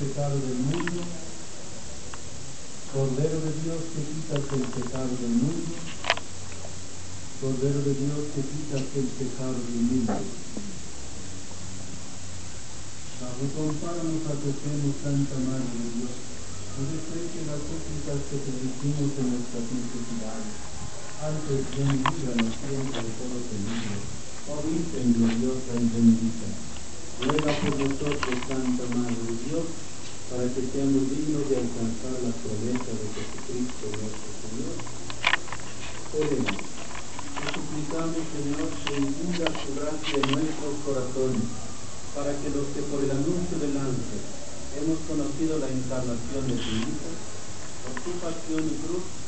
pecado del mundo. Cordero de Dios que quitas el pecado del mundo. Cordero de Dios que quitas el pecado del mundo. Compáranos a tu seno, Santa Madre de Dios. No desprecies las súplicas que te dirigimos en nuestras necesidades. Antes ven y líbranos siempre de todo peligro. Oh Virgen gloriosa y bendita, ruega por nosotros, Santa Madre de Dios, para que seamos dignos de alcanzar la promesa de Jesucristo nuestro Señor. Oremos. Te suplicamos, Señor, que inunda tu gracia en nuestros corazones, para que los que por el anuncio del ángel hemos conocido la encarnación de tu Hijo, por tu pasión y cruz,